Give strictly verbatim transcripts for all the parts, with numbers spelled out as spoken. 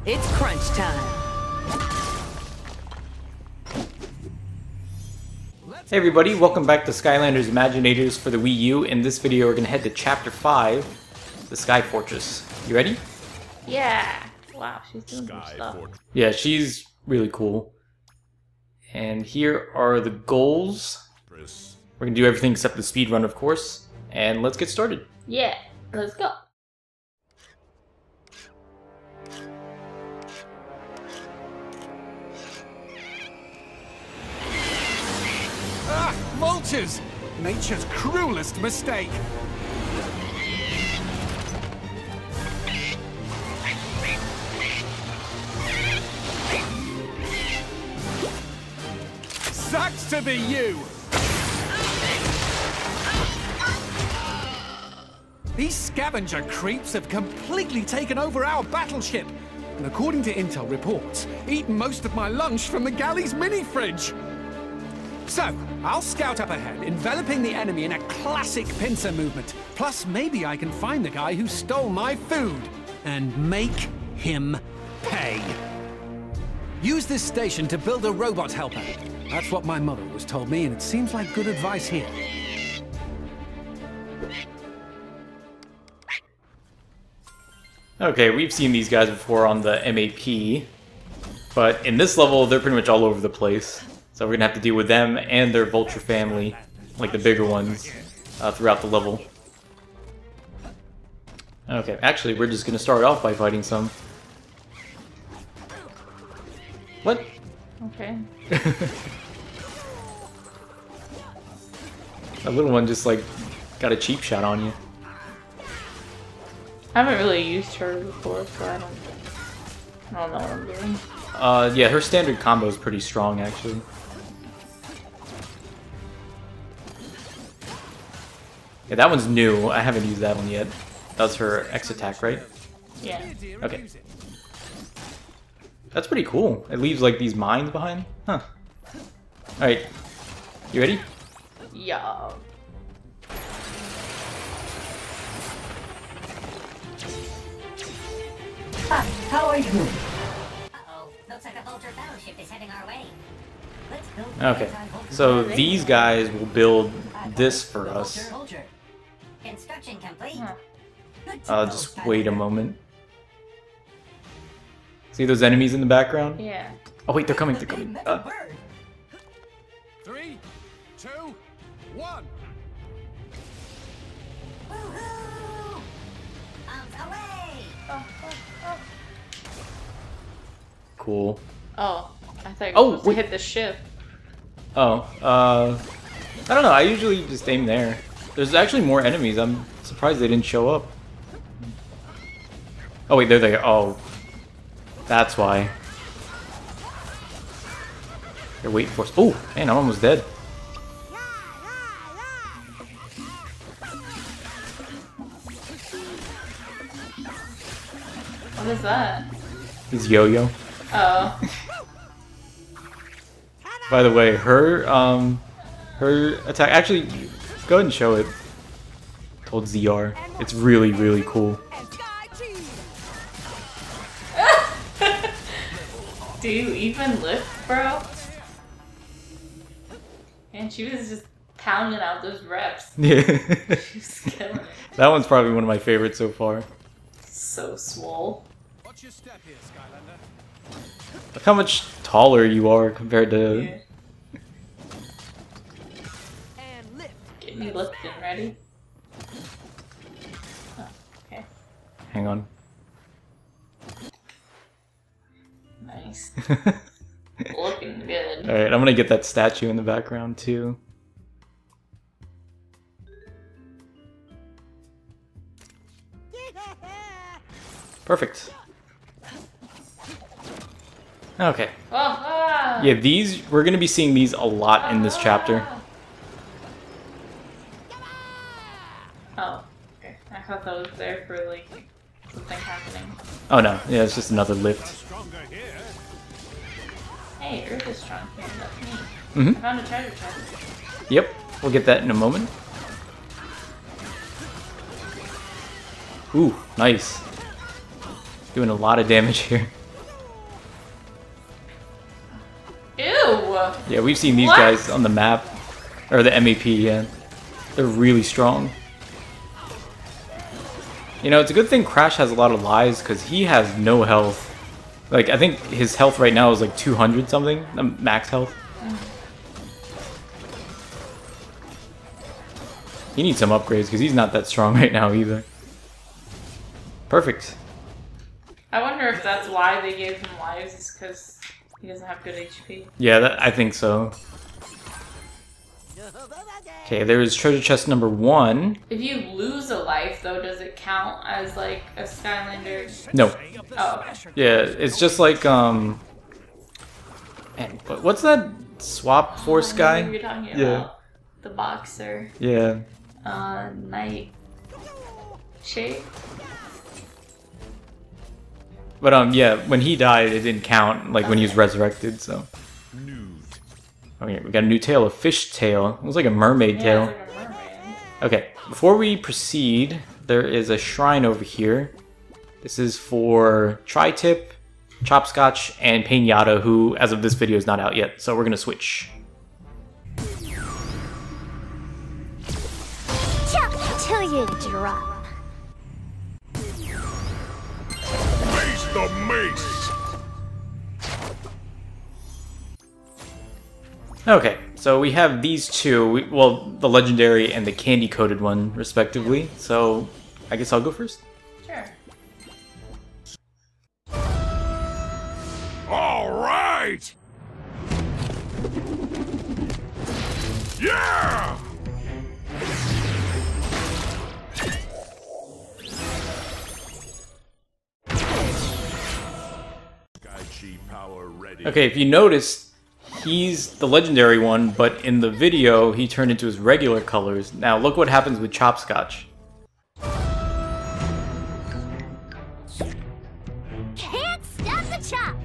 It's crunch time. Hey everybody, welcome back to Skylanders Imaginators for the Wii U. In this video we're going to head to Chapter five, the Sky Fortress. You ready? Yeah. Wow, she's doing some Sky stuff. Fortress. Yeah, she's really cool. And here are the goals. We're going to do everything except the speed run, of course. And let's get started. Yeah, let's go. Ah! Vultures! Nature's cruelest mistake! Sucks to be you! These scavenger creeps have completely taken over our battleship, and according to intel reports, eaten most of my lunch from the galley's mini-fridge. So, I'll scout up ahead, enveloping the enemy in a classic pincer movement. Plus, maybe I can find the guy who stole my food and make him pay. Use this station to build a robot helper. That's what my mother was told me, and it seems like good advice here. Okay, we've seen these guys before on the M A P, but in this level they're pretty much all over the place. So we're gonna have to deal with them and their vulture family, like the bigger ones, uh, throughout the level. Okay, actually we're just gonna start off by fighting some. What? Okay. That little one just like got a cheap shot on you. I haven't really used her before, so I don't, I don't know what I'm doing. Uh, yeah, her standard combo is pretty strong actually. Yeah, that one's new. I haven't used that one yet. That's her X attack, right? Yeah. Okay. That's pretty cool. It leaves like these mines behind. Huh. Alright. You ready? Yeah. Hi, how are you doing? Uh-oh, looks like a Vulture battleship is heading our way. Let's build Okay. So these guys will build this for us. Vulture. Construction complete. Huh. Good to Uh, know, just wait a Skylander. moment. See those enemies in the background? Yeah. Oh wait, they're coming, they're coming. Uh, Three, two, one. Woohoo! Bombs away! Oh, oh, oh. cool. Oh, I thought you were Oh, supposed to wait. hit the ship. Oh, uh... I don't know, I usually just aim there. There's actually more enemies, I'm surprised they didn't show up. Oh wait, there they are. Oh. That's why. They're waiting for us. Oh, man, I'm almost dead. What is that? He's Yo-Yo. Oh. By the way, her, um... her attack... Actually, go ahead and show it. Called Z R. It's really, really cool. Do you even lift, bro? And she was just pounding out those reps. Yeah. She was killing it. That one's probably one of my favorites so far. So swole. Watch your step here, Skylander. Look how much taller you are compared to... Yeah. Get me lifting, ready? Oh, okay. Hang on. Nice. Looking good. Alright, I'm gonna get that statue in the background too. Perfect. Okay. Oh, ah! Yeah, these, we're gonna be seeing these a lot in this chapter. Oh, okay. I thought that was there for like something happening. Oh no, yeah, it's just another lift. Stronger here. Hey, Earth is strong here. That's me. Mm-hmm. I found a treasure chest. Yep, we'll get that in a moment. Ooh, nice. Doing a lot of damage here. Yeah, we've seen these What? guys on the map. Or the M A P, yeah. They're really strong. You know, it's a good thing Crash has a lot of lives, because he has no health. Like, I think his health right now is like two hundred something, um, max health. He needs some upgrades, because he's not that strong right now either. Perfect. I wonder if that's why they gave him lives, is because he doesn't have good H P. Yeah, that, I think so. Okay, there is treasure chest number one. If you lose a life, though, does it count as like a Skylander? No. Oh, okay. Yeah, it's just like, um... Man, what- what's that swap force I know guy? who you're talking about. Yeah. The boxer. Yeah. Uh, Night Shade? But, um, yeah, when he died, it didn't count, like, when he was resurrected, so... Oh yeah, we got a new tail, a fish tail. It was like a mermaid Yeah, tail. it's like a mermaid. Okay, before we proceed, there is a shrine over here. This is for Tri-Tip, Chopscotch, and Pinata, who, as of this video, is not out yet. So we're gonna switch. Chop till you drop. Face the mace! Okay, so we have these two, we, well, the legendary and the candy-coated one, respectively. So I guess I'll go first. Sure. All right! Yeah! Sky-Chi power ready. Okay, if you notice, he's the legendary one, but in the video, he turned into his regular colors. Now, look what happens with Chopscotch. Can't stop the chop.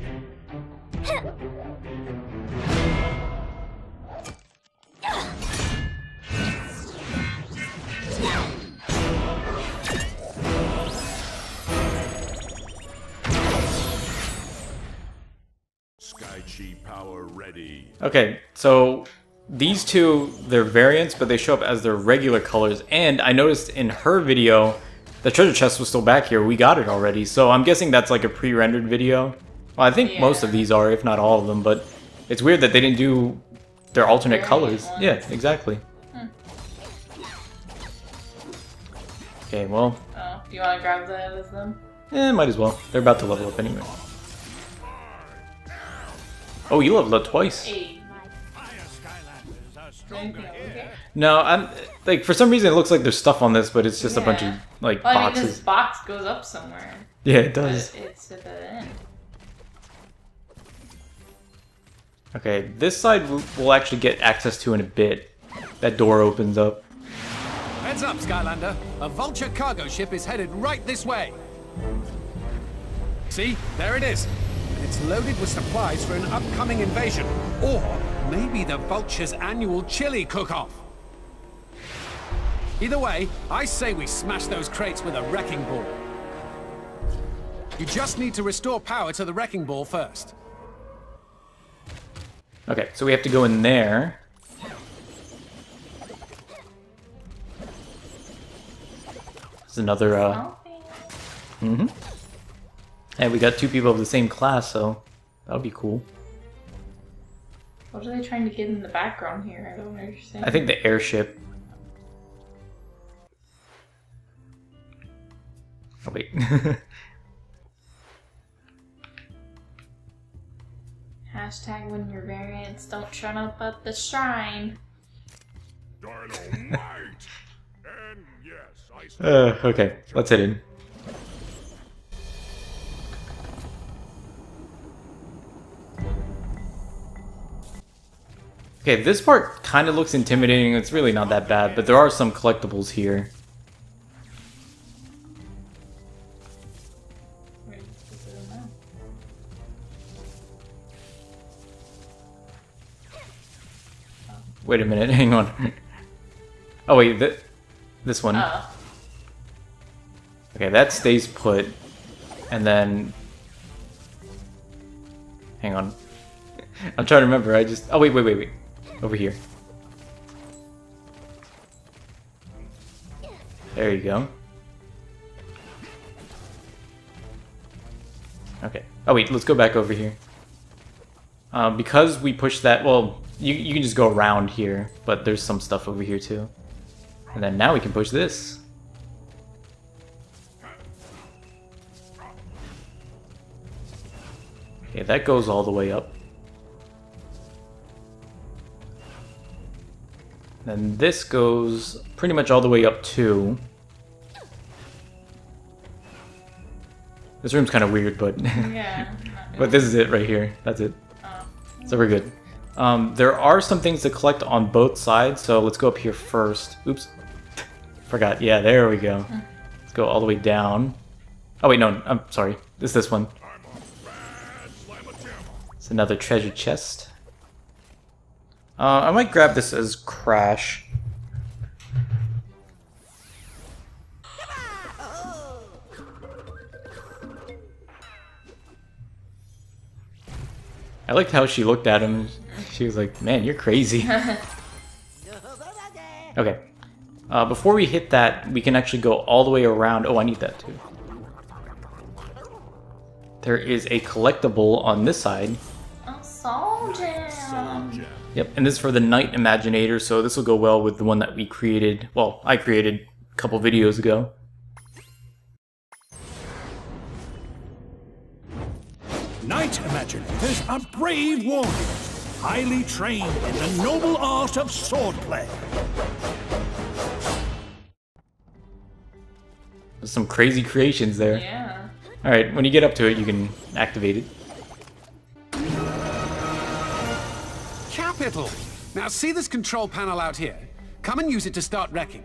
Sky-Chi power ready. Okay, so these two, they're variants, but they show up as their regular colors. And I noticed in her video, the treasure chest was still back here. We got it already. So I'm guessing that's like a pre-rendered video. Well, I think Yeah. most of these are, if not all of them. But it's weird that they didn't do their alternate Variant colors. ones. Yeah, exactly. Hmm. Okay, well, Oh, do you want to grab the other of them? eh, might as well. They're about to level up anyway. Oh, you leveled up twice. Hey. Anything over here? No, I'm like for some reason it looks like there's stuff on this, but it's just a bunch of Yeah. like Well, I mean, boxes. this box goes up somewhere. Yeah, it But does. it's at the end. Okay, this side w- we'll actually get access to in a bit. That door opens up. Heads up, Skylander. A Vulture cargo ship is headed right this way. See? There it is. And it's loaded with supplies for an upcoming invasion. Or maybe the Vulture's annual chili cook-off. Either way, I say we smash those crates with a wrecking ball. You just need to restore power to the wrecking ball first. Okay, so we have to go in there. There's another, uh... Oh, Mm-hmm. Hey, we got two people of the same class, so that would be cool. what are they trying to get in the background here? I don't understand. I think the airship. Oh, wait. Hashtag when your variants don't turn up at the shrine. Dynamite! And yes, I said uh, okay, let's head in. Okay, this part kind of looks intimidating. It's really not that bad, but there are some collectibles here. Wait, is it in there? Wait a minute, hang on. Oh wait, th this one. Oh. Okay, that stays put. And then... Hang on. I'm trying to remember. I just. Oh wait, wait, wait, wait. Over here. There you go. Okay. Oh wait, let's go back over here. Uh, because we pushed that. Well, you you can just go around here, but there's some stuff over here too. And then now we can push this. Okay, that goes all the way up. Then this goes pretty much all the way up too. This room's kind of weird, but Yeah. but this is it right here. That's it. Oh. So we're good. Um, there are some things to collect on both sides, so let's go up here first. Oops. Forgot. Yeah, there we go. Let's go all the way down. Oh wait, no, I'm sorry. It's this one. It's another treasure chest. Uh, I might grab this as Crash. I liked how she looked at him. She was like, man, you're crazy. Okay. Uh, before we hit that, we can actually go all the way around. Oh, I need that too. There is a collectible on this side. Oh, Soul Gem. Yep, and this is for the Night Imaginator, so this will go well with the one that we created. Well, I created a couple videos ago. Knight Imaginators are brave warriors, highly trained in the noble art of swordplay. There's some crazy creations there. Yeah. Alright, when you get up to it, you can activate it. Capital! Now see this control panel out here? Come and use it to start wrecking.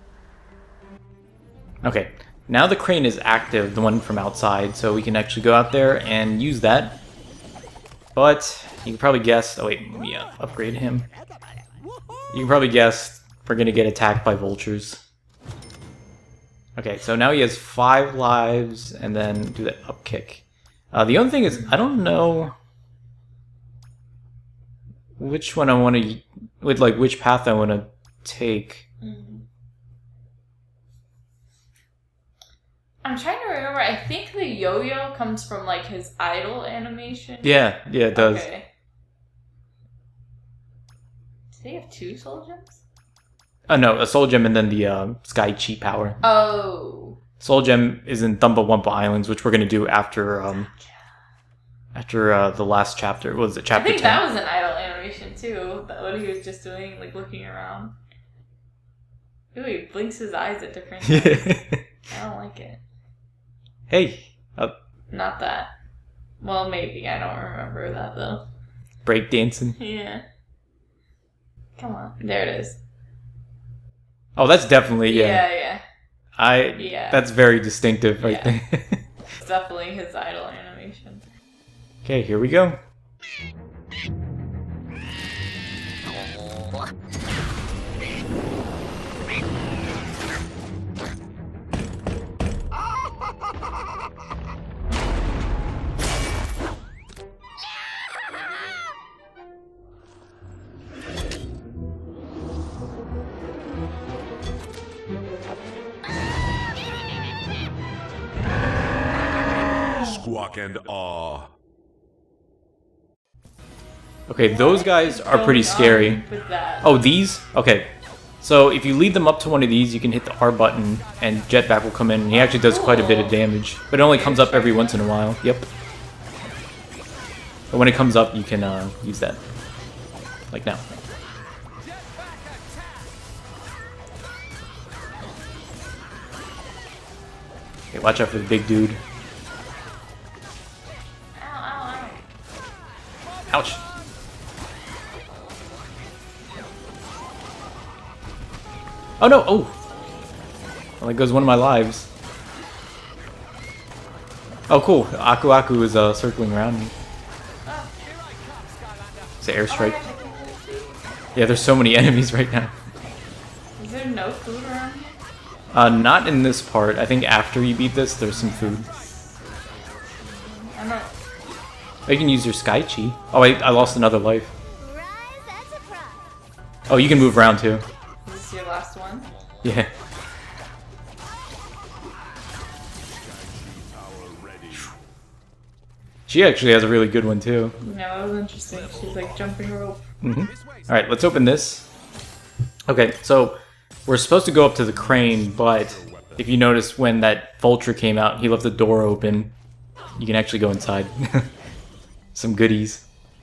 Okay, now the crane is active, the one from outside, so we can actually go out there and use that. But you can probably guess. Oh wait, let me uh, upgrade him. You can probably guess we're gonna get attacked by vultures. Okay, so now he has five lives, and then do that up kick. Uh, the only thing is, I don't know which one I want to, with like which path I want to take. Mm-hmm. I'm trying to remember. I think the yo-yo comes from like his idle animation. Yeah, yeah, it does. Okay. Do they have two soul gems? Oh no, a soul gem and then the uh, sky chi power. Oh. Soul gem is in Thumba Wumpa Islands, which we're gonna do after um after uh, the last chapter. What was it, I chapter think ten? that was an idle animation too. That what he was just doing, like looking around. Ooh, he blinks his eyes at different times. I don't like it. Hey, uh, Not that. Well, maybe. I don't remember that though. break dancing. Yeah. Come on. There it is. Oh, that's definitely yeah. Yeah, yeah. I Yeah. that's very distinctive right Yeah. there. It's definitely his idle animation. Okay, here we go. Squawk and awe. Okay, those guys are pretty Going on scary. With that. Oh, these? Okay. So if you lead them up to one of these, you can hit the R button and Jetpack will come in, and he actually does quite a bit of damage. But it only comes up every once in a while. Yep. But when it comes up, you can uh, use that. Like now. Okay, watch out for the big dude. Ow, ow, ow. Ouch. Oh no! Oh! Well, there goes one of my lives. Oh cool, Aku Aku is uh, circling around me. It's an airstrike. Yeah, there's so many enemies right now. Is there no food around here? Uh, not in this part. I think after you beat this, there's some food. I'm not... Oh, you can use your Sky Chi. Oh wait, I lost another life. Rise as a pro. Oh, you can move around too. Is this your last one? Yeah. She actually has a really good one too. No, that was interesting. She's like jumping rope. Mm-hmm. Alright, let's open this. Okay, so we're supposed to go up to the crane, but if you notice when that vulture came out, he left the door open. You can actually go inside. Some goodies.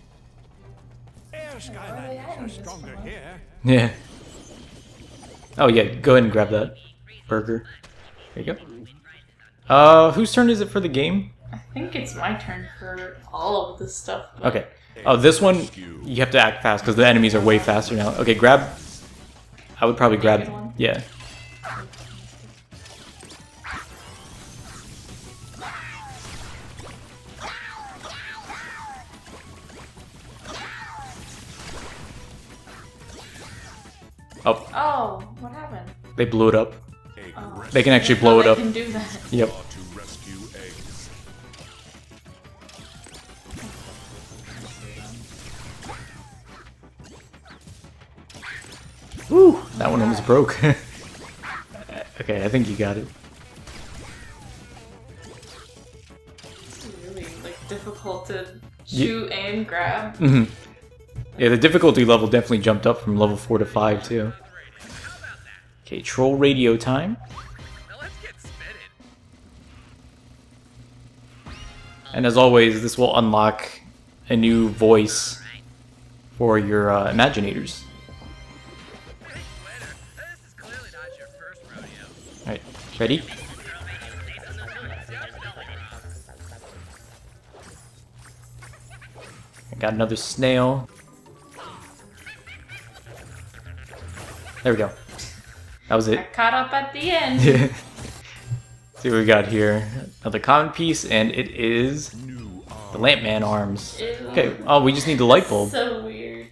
Yeah. Oh yeah, go ahead and grab that burger. There you go. Uh, whose turn is it for the game? I think it's my turn for all of this stuff. but- Okay. Oh, this one, you have to act fast because the enemies are way faster now. Okay, grab... I would probably grab... Naked one? Yeah. Oh, Oh, what happened? they blew it up. Oh. They can actually Oh, blow it they up. can do that. Yep. To rescue eggs. Woo! That one almost broke. Okay, I think you got it. It's really like difficult to shoot and grab. hmm Yeah, the difficulty level definitely jumped up from level four to five too. Okay, troll radio time. And as always, this will unlock a new voice for your uh, Imaginators. Alright, ready? I got another snail. There we go. That was I it. caught up at the end. Yeah. See what we got here. Another common piece, and it is the Lampman arms. Ew. Okay, oh, we just need the light bulb. So weird.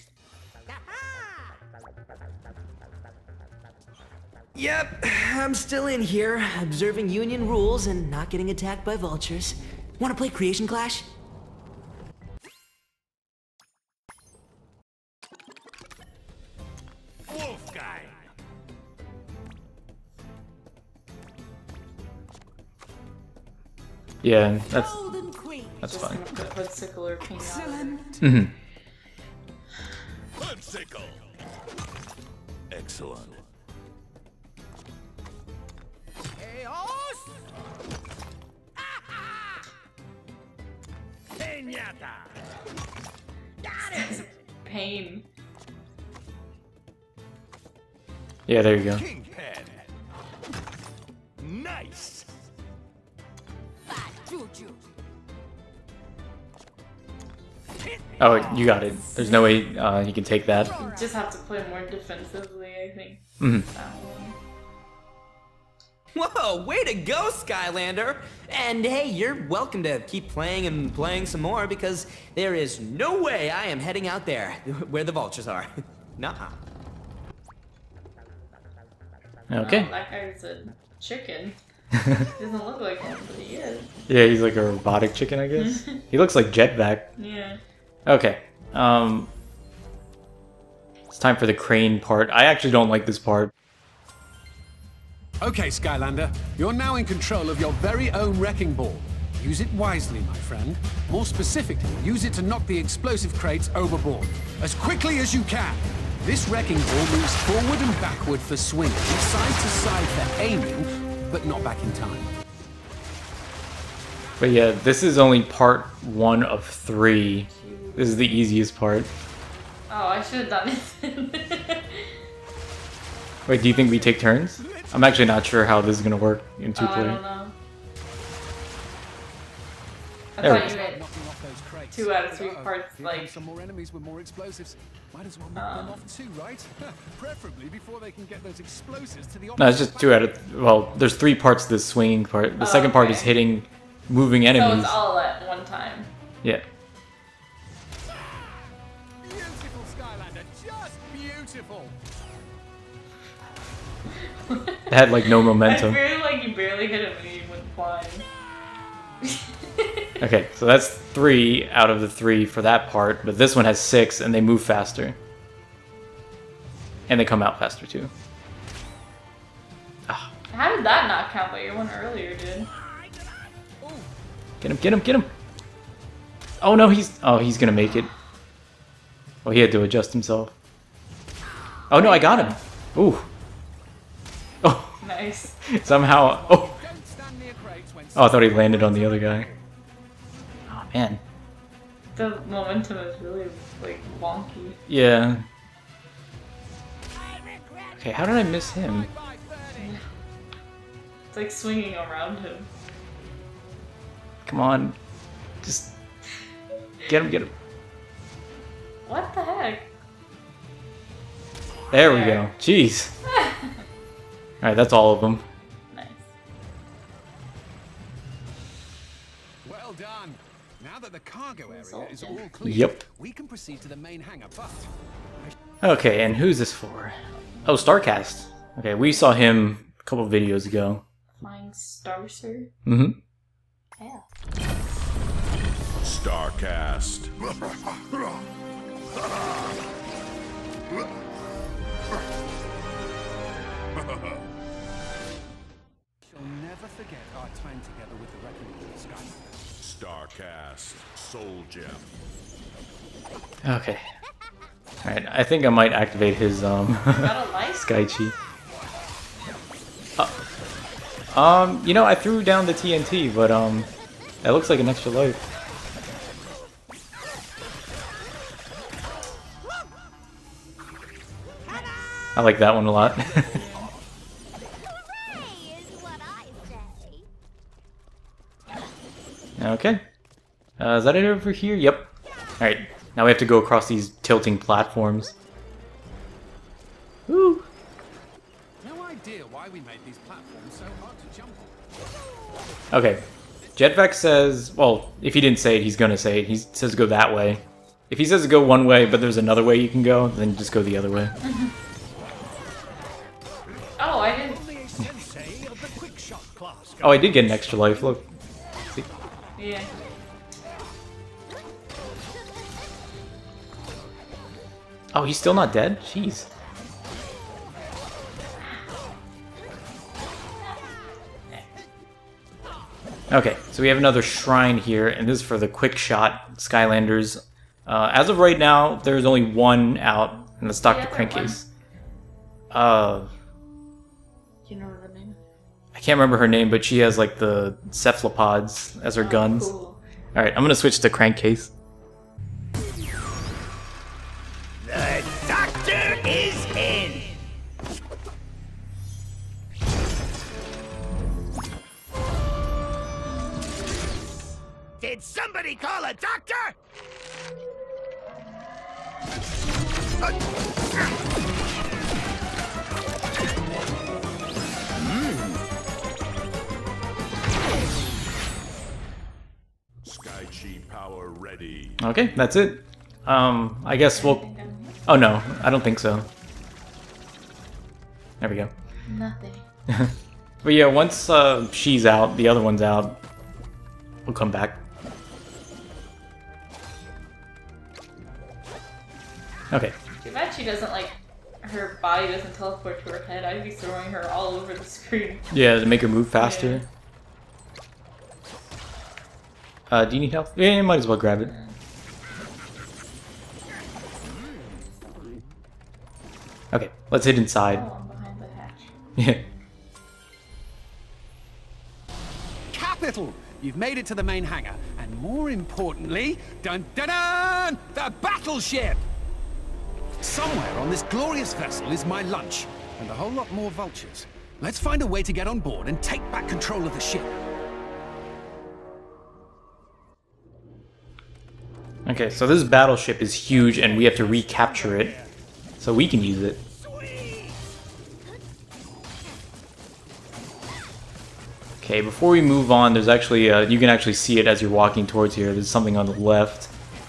Yep, I'm still in here, observing Union rules and not getting attacked by vultures. Want to play Creation Clash? Yeah, that's that's Just fine. gonna put Hoodsicle or King on. hmm Hoodsicle. Excellent. Pain. Yeah, there you go. Kingpin. Nice. Oh, you got it. There's no way uh, you can take that. You just have to play more defensively, I think. Mhm. That one. Whoa, way to go, Skylander! And hey, you're welcome to keep playing and playing some more because there is no way I am heading out there where the vultures are. Nuh-uh. Okay. Oh, that guy's a chicken. Doesn't look like one, but he is. Yeah, he's like a robotic chicken, I guess. He looks like Jetpack. Yeah. Okay. Um, it's time for the crane part. I actually don't like this part. Okay, Skylander, you're now in control of your very own wrecking ball. Use it wisely, my friend. More specifically, use it to knock the explosive crates overboard. As quickly as you can. This wrecking ball moves forward and backward for swinging, side to side for aiming, but not back in time. But yeah, this is only part one of three. This is the easiest part. Oh, I should have done it. Wait, do you think we take turns? I'm actually not sure how this is gonna work in two Oh, I player. don't know. I There we thought go. you meant Knocking off those crates. two out of three Uh-oh, parts, here come like- some more enemies with more explosives. Might as well knock them Um. off too, right? Preferably before they can get those explosives to the. No, it's just two out of. Well, there's three parts to this swinging part. The Oh, second part okay. is hitting moving So enemies. it's all at one time. Yeah. Beautiful, Skylander, just beautiful. It had like no momentum. I feel like you barely hit him when he went flying. Okay, so that's three out of the three for that part, but this one has six, and they move faster. And they come out faster, too. Ah. How did that not count, but your one earlier did? Get him, get him, get him! Oh no, he's... Oh, he's gonna make it. Oh, he had to adjust himself. Oh no, I got him! Ooh. Oh. Nice. Somehow... Oh. Oh, I thought he landed on the other guy. Oh, man. The momentum is really, like, wonky. Yeah. Okay, how did I miss him? It's like swinging around him. Come on. Just... Get him, get him. What the heck? There we go. Jeez. Alright, that's all of them. Nice. Well done. Now that the cargo area is all clear, Yep. we can proceed to the main hangar, but Okay, and who's this for? Oh, Starcast. Okay, we saw him a couple videos ago. Flying Starcer? Mm-hmm. Yeah. Starcast. shall never forget our time together with the Reckoning of the Sky. Starcast. Soul Gem. Okay. Alright, I think I might activate his, um... Got a life? Sky Chi. Uh, um, you know, I threw down the T N T, but, um... that looks like an extra life. I like that one a lot. Hooray is what I say. Okay. Uh, is that it over here? Yep. Alright, now we have to go across these tilting platforms. Woo! No idea why we made these platforms so hard to jump on. Okay. Jetvac says, well, if he didn't say it, he's gonna say it. He says go that way. If he says go one way, but there's another way you can go, then just go the other way. Oh, I didn't. Oh, I did get an extra life, look. See? Yeah. Oh, he's still not dead? Jeez. Okay, so we have another shrine here, and this is for the quick shot Skylanders. Uh, as of right now, there's only one out, and that's Doctor Yeah, Crankcase. Uh, You know the name? I can't remember her name, but she has like the cephalopods as her guns. Cool. Alright, I'm gonna switch to Crankcase. The doctor is in. Did somebody call a doctor? Sky Chi power ready. Okay, that's it. Um, I guess we'll... Oh no, I don't think so. There we go. Nothing. But yeah, once uh, she's out, the other one's out, we'll come back. Okay. Too bad she doesn't, like, her body doesn't teleport to her head. I'd be throwing her all over the screen. Yeah, to make her move faster. Uh, do you need help? Yeah, you might as well grab it. Okay, let's hit inside. Oh, I'm behind the hatch. Yeah. Capital! You've made it to the main hangar, and more importantly, dun dun dun, the battleship! Somewhere on this glorious vessel is my lunch, and a whole lot more vultures. Let's find a way to get on board and take back control of the ship. Okay, so this battleship is huge, and we have to recapture it, so we can use it. Okay, before we move on, there's actually, uh, you can actually see it as you're walking towards here. There's something on the left.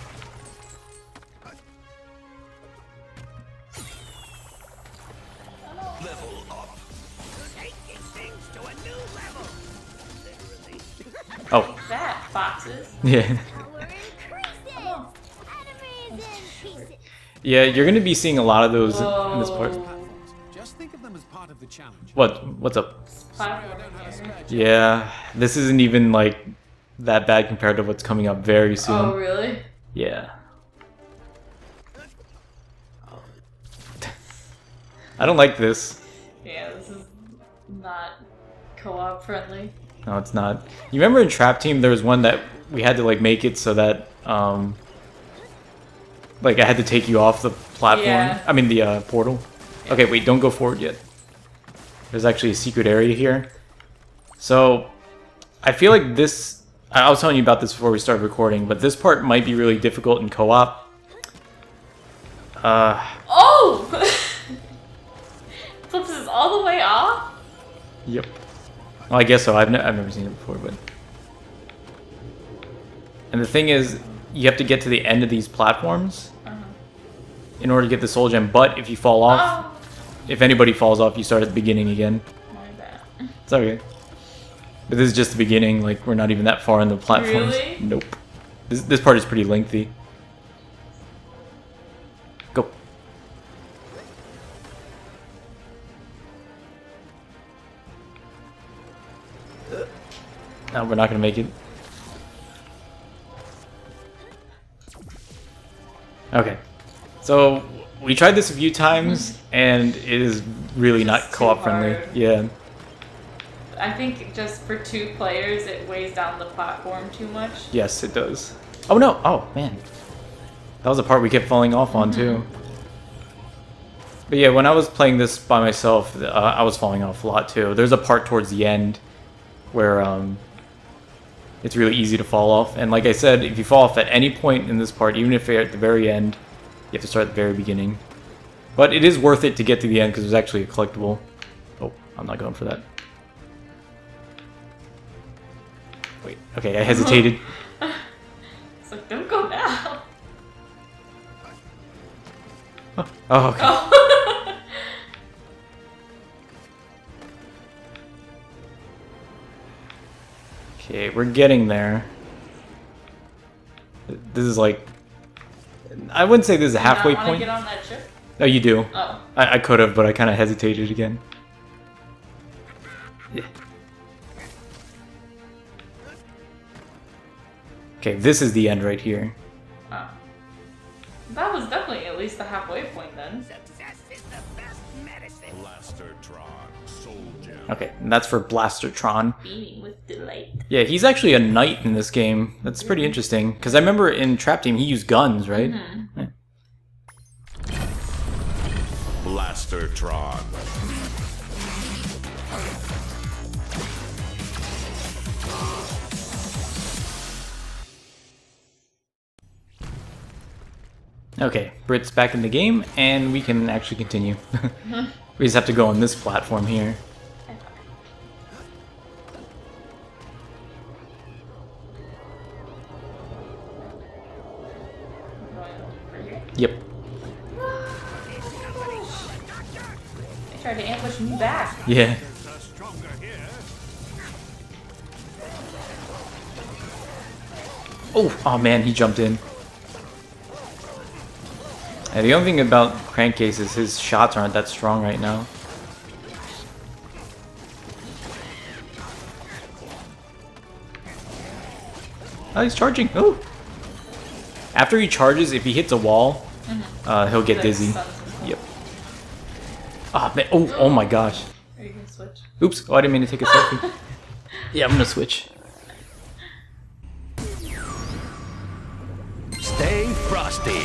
Level up. Taking things to a new level. Oh, What's that? boxes. Yeah. Power increases. Enemies in pieces. Yeah, you're gonna be seeing a lot of those in this part. Whoa. Just think of them as part of the challenge. What? What's up? Platform here. Yeah, this isn't even like that bad compared to what's coming up very soon. Oh, really? Yeah. I don't like this. Yeah, this is not co-op friendly. No, it's not. You remember in Trap Team there was one that we had to like make it so that um like I had to take you off the platform. Yeah. I mean the uh, portal. Okay, wait, don't go forward yet. There's actually a secret area here. So I feel like this I was telling you about this before we started recording, but this part might be really difficult in co-op. Uh Oh! Flips this all the way off? Yep. Well, I guess so. I've, ne I've never seen it before, but... And the thing is, you have to get to the end of these platforms Uh-huh. in order to get the soul gem, but if you fall off, Oh! if anybody falls off, you start at the beginning again. My bad. It's okay. But this is just the beginning, like, we're not even that far in the platforms. Really? Nope. This, this part is pretty lengthy. Go. No, we're not gonna make it. Okay. So, we tried this a few times, and it is really not It's co-op too friendly. hard. Yeah. I think just for two players, it weighs down the platform too much. Yes, it does. Oh no! Oh, man. That was the part we kept falling off on, too. But yeah, when I was playing this by myself, uh, I was falling off a lot, too. There's a part towards the end where um, it's really easy to fall off. And like I said, if you fall off at any point in this part, even if you're at the very end, you have to start at the very beginning. But it is worth it to get to the end because there's actually a collectible. Oh, I'm not going for that. Wait, okay, I hesitated. It's like, don't go now. Oh, oh, okay. Oh. Okay, we're getting there. This is like... I wouldn't say this is a halfway You not wanna point. get on that ship? No, you do. Oh. I, I could have, but I kind of hesitated again. Yeah. Okay, this is the end right here. Oh. That was definitely at least the halfway point then. Success is the best medicine. Blastertron, Soul Gem. Okay, and that's for Blastertron. Beaming with delight. Yeah, he's actually a knight in this game. That's pretty interesting. Because I remember in Trap Team he used guns, right? Mm-hmm. Yeah. Blastertron. Okay, Brit's back in the game, and we can actually continue. We just have to go on this platform here. Yep. They tried to ambush me back. Yeah. Oh, oh man, he jumped in. And the only thing about Crankcase is his shots aren't that strong right now. Oh, he's charging. Oh! After he charges, if he hits a wall, uh, he'll get That dizzy. stuns him. Yep. Oh, man. Oh, oh my gosh. Are you gonna switch? Oops. Oh, I didn't mean to take a selfie. Yeah, I'm gonna switch. Stay frosty.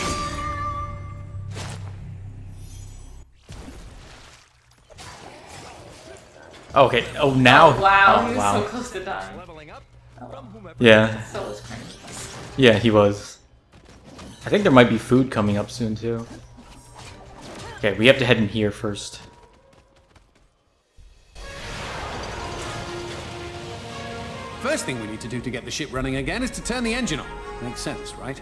Okay. Oh, now. Oh, wow, Oh, he was wow. so close to dying. Leveling up Oh, from whomever. Yeah. so was Cranky. Yeah, he was. I think there might be food coming up soon, too. Okay, we have to head in here first. First thing we need to do to get the ship running again is to turn the engine on. Makes sense, right?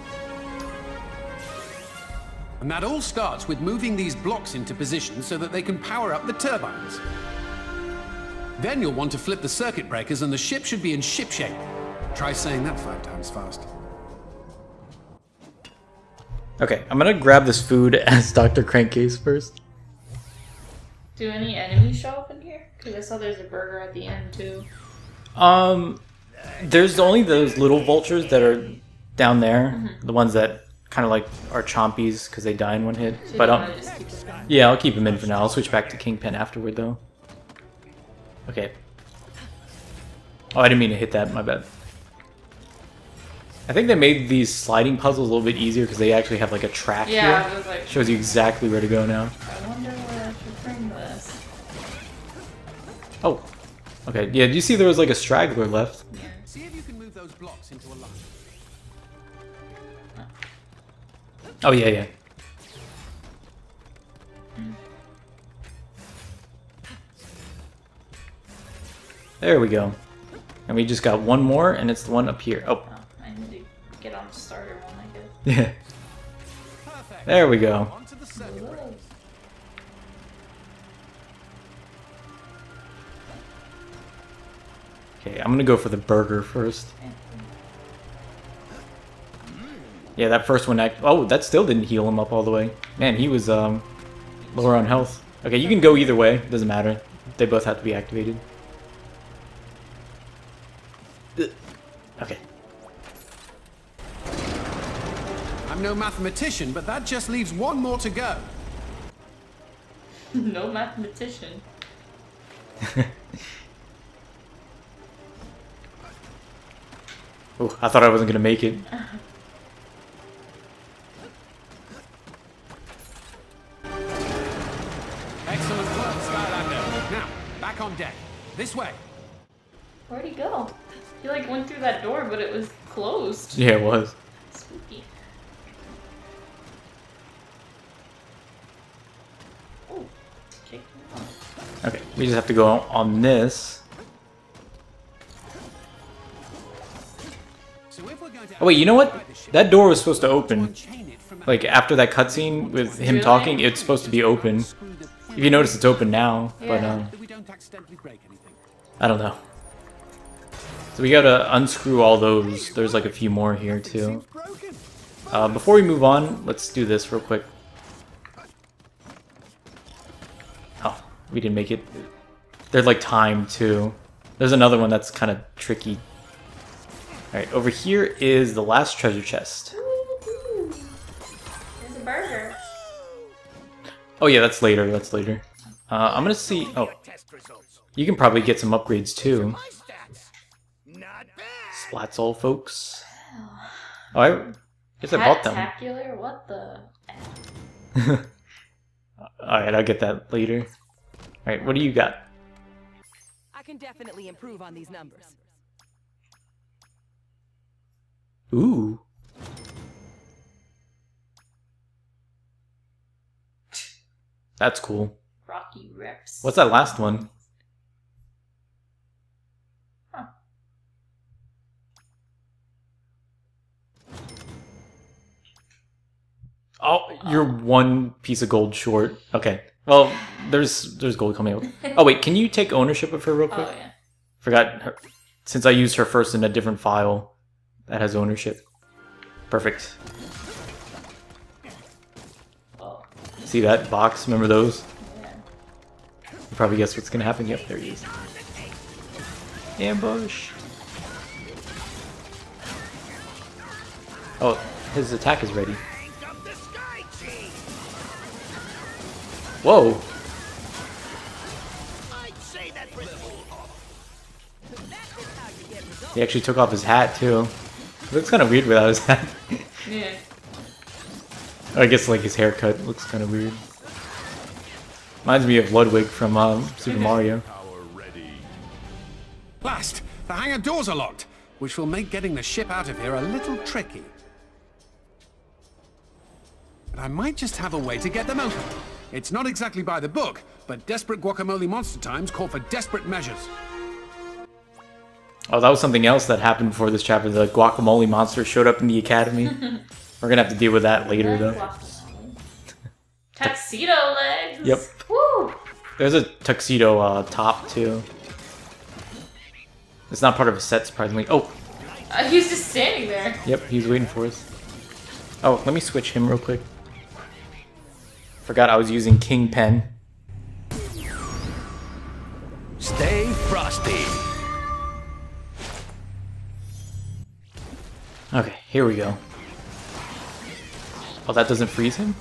And that all starts with moving these blocks into position so that they can power up the turbines. Then you'll want to flip the circuit breakers and the ship should be in shipshape. Try saying that five times fast. Okay, I'm gonna grab this food as Doctor Crankcase first. Do any enemies show up in here? Because I saw there's a burger at the end too. Um, there's only those little vultures that are down there, mm-hmm. the ones that kind of like are chompies because they die in one hit. So but um, just keep them yeah, I'll keep them in for now. I'll switch back to Kingpin afterward though. Okay. Oh, I didn't mean to hit that. My bad. I think they made these sliding puzzles a little bit easier because they actually have like a track yeah, here. I was like, shows you exactly where to go now. I wonder where I should bring this. Oh, okay. Yeah, do you see there was like a straggler left? Yeah. See if you can move those blocks into a line. Oh yeah, yeah. There we go. And we just got one more, and it's the one up here. Oh. Oh, I need to get on the starter one, I guess. Yeah. There we go. Okay, I'm gonna go for the burger first. Yeah, that first one act- oh, that still didn't heal him up all the way. Man, he was um lower on health. Okay, you can go either way, doesn't matter. They both have to be activated. Okay. I'm no mathematician, but that just leaves one more to go. No mathematician. Oh, I thought I wasn't gonna make it. Excellent work, Skylander. Now, back on deck. This way. Where'd he go? He like went through that door, but it was closed. Yeah, it was. Spooky. Oh, kick him off. Okay, we just have to go on this. So if we're going to Oh wait, you know what? That door was supposed to open. Like, after that cutscene with him Really? talking, it's supposed to be open. If you notice, it's open now, but Yeah. um, we don't accidentally break anything. I don't know. So we gotta unscrew all those. There's like a few more here too. Uh, before we move on, let's do this real quick. Oh, we didn't make it. They're like timed too. There's another one that's kind of tricky. Alright, over here is the last treasure chest. There's a burger. Oh yeah, that's later, that's later. Uh, I'm gonna see... Oh, you can probably get some upgrades too. Splats all, folks. Oh, I guess I bought them. Spectacular? What the? Alright, I'll get that later. Alright, what do you got? I can definitely improve on these numbers. Ooh. That's cool. Rocky Reps. What's that last one? Huh. Oh, you're one piece of gold short. Okay. Well, there's there's gold coming out. Oh wait, can you take ownership of her real quick? Oh yeah. Forgot her, since I used her first in a different file that has ownership. Perfect. Oh. See that box? Remember those? Yeah. You probably guess what's gonna happen. Yep, there he is. Ambush. Oh, his attack is ready. Whoa! He actually took off his hat too. He looks kind of weird without his hat. Yeah. I guess like his haircut looks kind of weird. Reminds me of Ludwig from um, Super Mario. Last, the hangar doors are locked, which will make getting the ship out of here a little tricky. But I might just have a way to get them open. It's not exactly by the book, but desperate guacamole monster times call for desperate measures. Oh, that was something else that happened before this chapter. The guacamole monster showed up in the academy. We're gonna have to deal with that later, though. Tuxedo legs. Yep. Woo! There's a tuxedo uh, top too. It's not part of a set, surprisingly. Oh, Uh, he was just standing there. Yep, he's waiting for us. Oh, let me switch him real quick. Forgot I was using Kingpin. Stay frosty. Okay, here we go. Oh, that doesn't freeze him?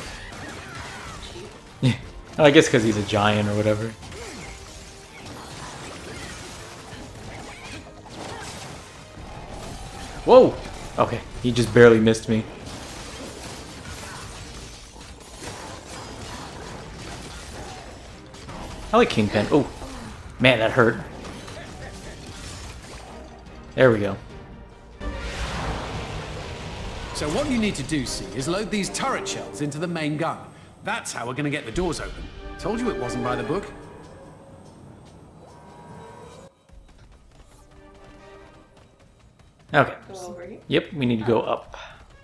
Yeah, I guess because he's a giant or whatever. Whoa! Okay, he just barely missed me. I like Kingpin. Oh, man, that hurt. There we go. So what you need to do, see, is load these turret shells into the main gun. That's how we're gonna get the doors open. Told you it wasn't by the book. Okay. Go over here. Yep, we need to go up.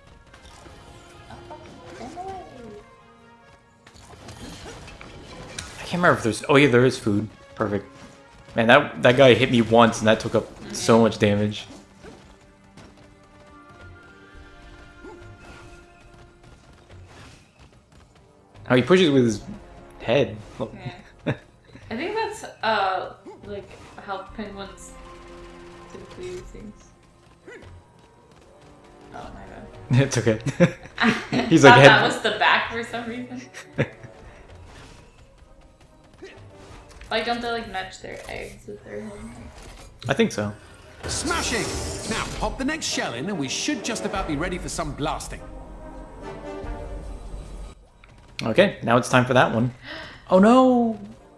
I can't remember if there's... Oh yeah, there is food. Perfect. Man, that, that guy hit me once and that took up so much damage. How he pushes with his head. Yeah. I think that's, uh, like, how penguins typically do things. Oh my god. It's okay. He's I like thought head... that was the back for some reason. Like, don't they, like, match their eggs with their head? I think so. Smashing! Now, pop the next shell in and we should just about be ready for some blasting. Okay, now it's time for that one. Oh no!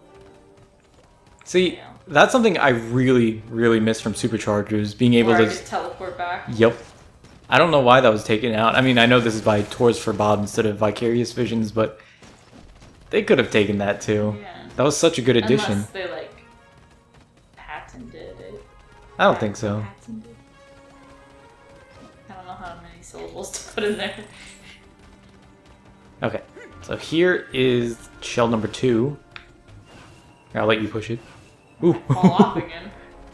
See, that's something I really, really miss from Superchargers, being able or to... just teleport back. Yep. I don't know why that was taken out. I mean, I know this is by Tours for Bob instead of Vicarious Visions, but they could have taken that too. Yeah. That was such a good addition. Unless they, like, patented it. I don't think so. Patented. I don't know how many syllables to put in there. Okay, so here is shell number two. I'll let you push it. Ooh. Fall off again.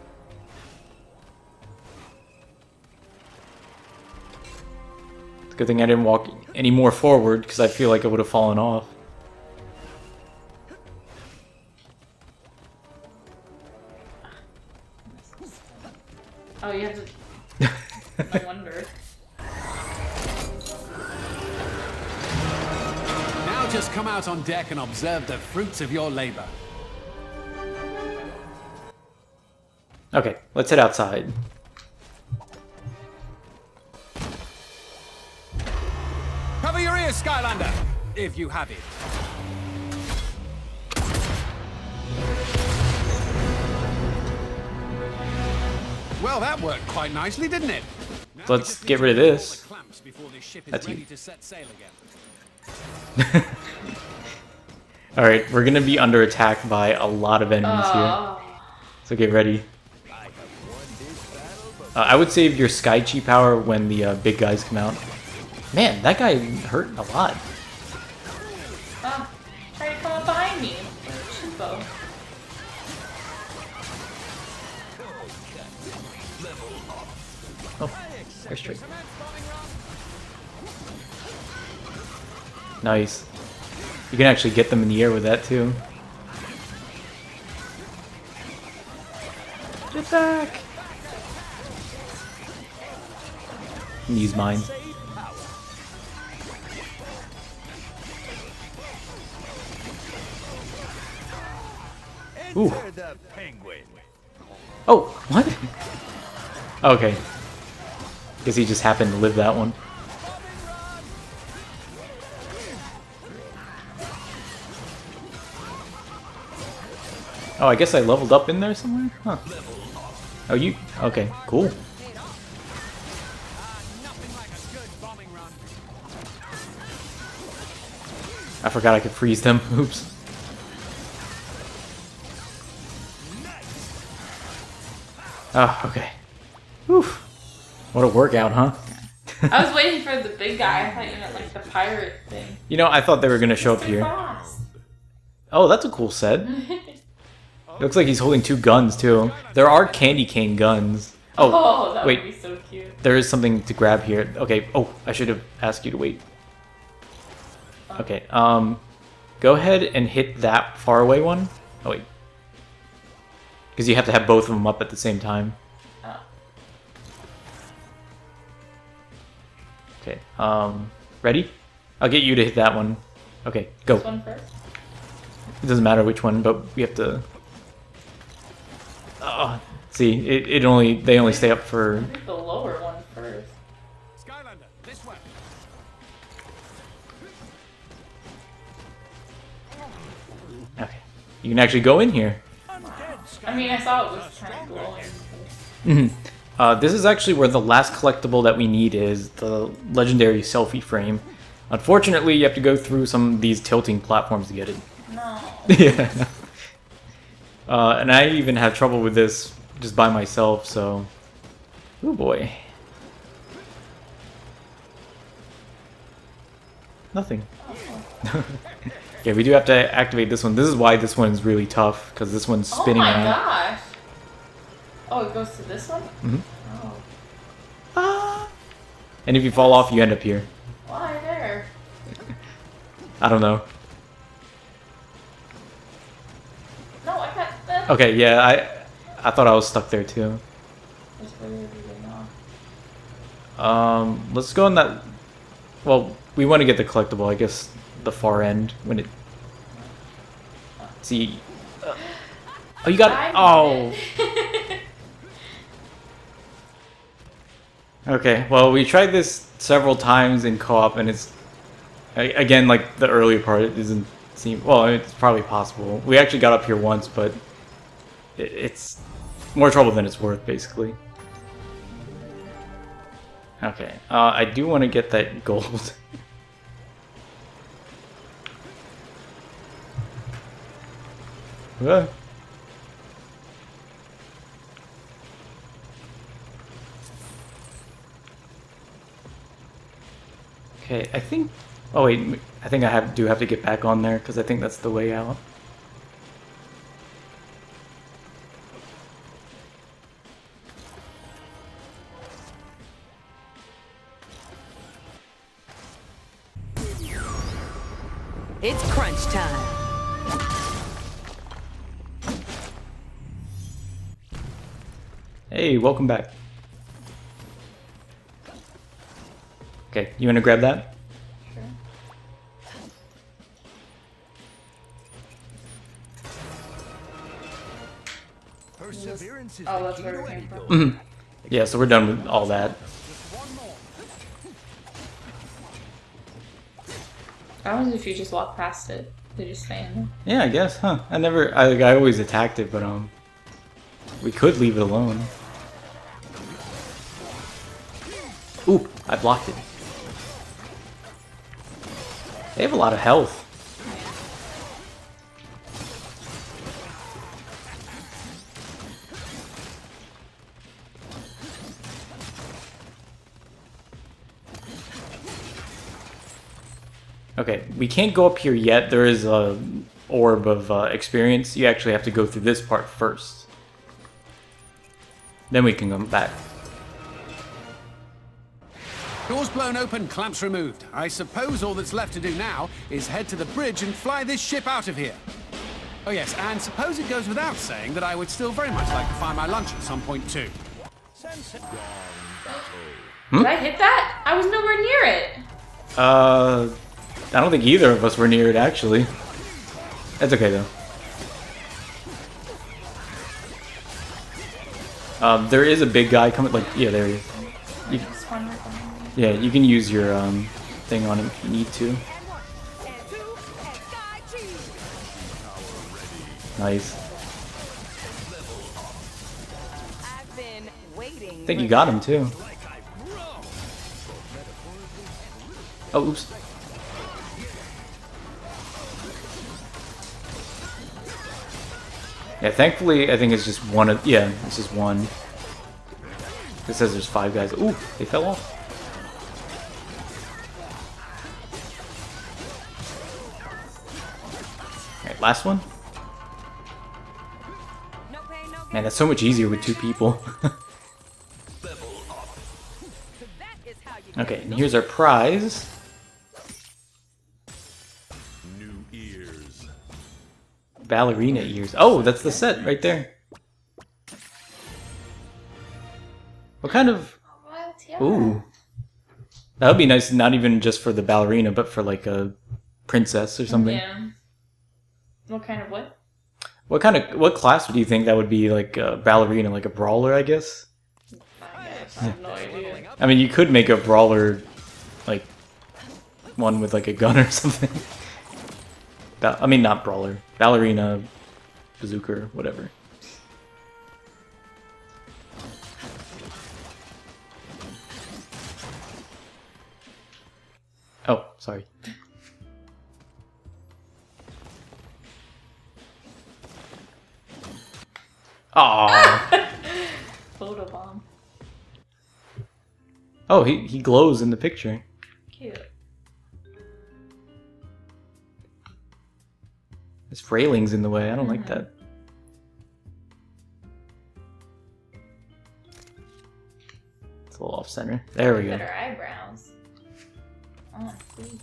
It's a good thing I didn't walk any more forward because I feel like it would have fallen off. Oh, you have to... No wonder. Now just come out on deck and observe the fruits of your labor. Okay, let's head outside. Cover your ears, Skylander, if you have it. Well, that worked quite nicely, didn't it? Now we Let's just get need rid of to pull this. the clamps before this ship is That's ready you. to set sail again. Alright, we're gonna be under attack by a lot of enemies here. Oh. So get ready. Uh, I would save your Sky Chi power when the uh, big guys come out. Man, that guy hurt a lot. Oh, try to come up behind me. Shimbo. Oh, nice trick. Nice. You can actually get them in the air with that too. Get back! Use mine. Ooh. The penguin. Oh, what? Okay. Guess he just happened to live that one. Oh, I guess I leveled up in there somewhere? Huh. Oh, you... Okay, cool. I forgot I could freeze them. Oops. Oh, okay. Oof. What a workout, huh? I was waiting for the big guy. I thought you meant like the pirate thing. You know, I thought they were gonna show up here. Fast. Oh, that's a cool set. It looks like he's holding two guns, too. There are candy cane guns. Oh, Oh, that wait. would be so cute. There is something to grab here. Okay. Oh, I should have asked you to wait. Okay. Um, go ahead and hit that far away one. Oh wait, because you have to have both of them up at the same time. Oh. Okay. Um, ready? I'll get you to hit that one. Okay, go. This one first? It doesn't matter which one, but we have to. Uh, see, it, it only they only stay up for. I think the lower one first. Skylander, this way. Okay, you can actually go in here. I mean, I saw it was kind of glowing. Mhm. Uh, this is actually where the last collectible that we need is, the legendary selfie frame. Unfortunately, you have to go through some of these tilting platforms to get it. No. Yeah. Uh, and I even have trouble with this just by myself, so... Oh boy. Nothing. Yeah, we do have to activate this one. This is why this one's really tough, because this one's Oh spinning my around. gosh. Oh, it goes to this one? Mm-hmm. Oh. Ah. And if you fall off, you end up here. Why there? I don't know. No, I got that. Okay, yeah, I I thought I was stuck there too. Which way are we getting off? Um, let's go on that. Well, we want to get the collectible, I guess, the far end when it. See. Uh, oh, you got it. Oh. Okay, well, we tried this several times in co-op, and it's a- again like the earlier part. It doesn't seem well. It's probably possible. We actually got up here once, but it, it's more trouble than it's worth, basically. Okay, uh, I do want to get that gold. Yeah. Okay, I think. Oh wait, I think I have do have to get back on there because I think that's the way out. It's crunch time. Hey, welcome back. Okay, you want to grab that? Sure. Perseverance is Oh, the that's key where to we came any from. goal. Mhm. Yeah, so we're done with all that. What happens if you just walk past it? They just stay in there. Yeah, I guess, huh? I never, I, I always attacked it, but um, we could leave it alone. Ooh, I blocked it. They have a lot of health. Okay, we can't go up here yet. There is a orb of uh, experience. You actually have to go through this part first. Then we can come back. Doors blown open, clamps removed. I suppose all that's left to do now is head to the bridge and fly this ship out of here. Oh yes, and suppose it goes without saying that I would still very much like to find my lunch at some point too. Did I hit that? I was nowhere near it. Uh, I don't think either of us were near it, actually. That's okay, though. Um, there is a big guy coming, like, yeah, there he is. You, Just one right behind me. yeah, you can use your um, thing on him if you need to. Nice. I've been waiting. I think you got him, too. Oh, oops. Yeah, thankfully, I think it's just one of... Yeah, it's just one. It says there's five guys. Ooh, they fell off. Alright, last one. No pain, no gain. Man, that's so much easier with two people. Okay, and here's our prize. New ears. Ballerina ears. Oh, that's the set right there. What kind of... What? Yeah. Ooh. That would be nice, not even just for the ballerina, but for like a princess or something. Yeah. What kind of what? What kind of... What class would you think that would be, like a ballerina? Like a brawler, I guess? I guess. I have no idea. I mean, you could make a brawler, like, one with like a gun or something. Ba I mean, not brawler. Ballerina, bazooka, whatever. Oh, sorry. Aww. Photobomb. Oh, he, he glows in the picture. Cute. There's railings in the way. I don't like that. It's a little off center. There we go. Better eyebrows. Oh, sleek.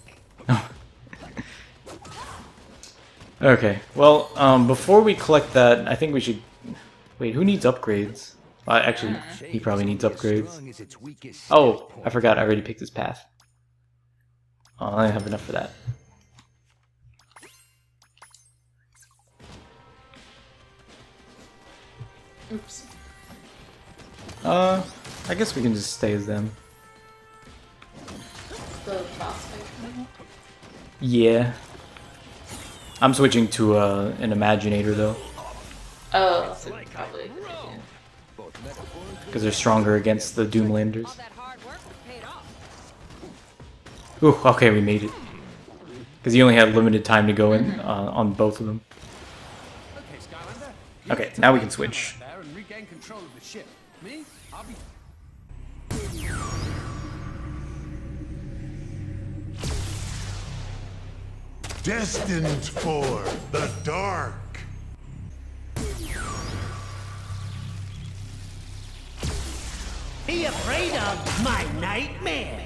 Okay, well, um, before we collect that, I think we should... Wait, who needs upgrades? Uh, actually, he probably needs upgrades. Oh, I forgot, I already picked his path. Oh, I don't have enough for that. Oops. Uh, I guess we can just stay as them. The boss fight. Yeah. I'm switching to uh, an Imaginator, though. Oh, so probably a good idea. Because they're stronger against the Doomlanders. Ooh, okay, we made it. Because you only had limited time to go in uh, on both of them. Okay, now we can switch. Destined for the dark. Be afraid of my nightmare.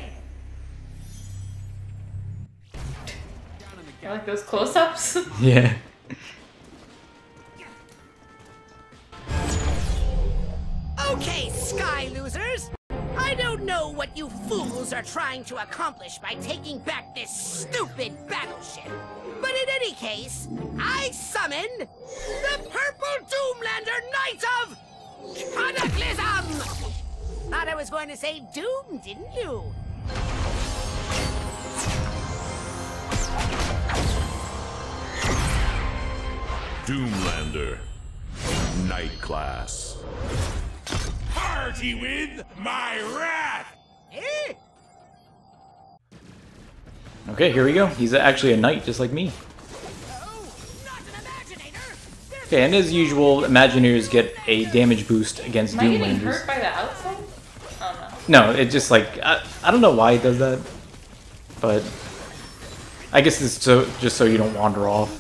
I like those close-ups. Yeah. Okay, sky losers. I don't know what you fools are trying to accomplish by taking back this stupid battleship. But in any case, I summon the Purple Doomlander Knight of Cataclysm! Thought I was going to say doom, didn't you? Doomlander. Night class. Party with my wrath! Eh? Okay, here we go. He's actually a knight, just like me. Okay, and as usual, Imagineers get a damage boost against Am I getting Doomlanders. hurt by the outside? Oh no. No, it just like I, I don't know why it does that, but I guess it's so just so you don't wander off.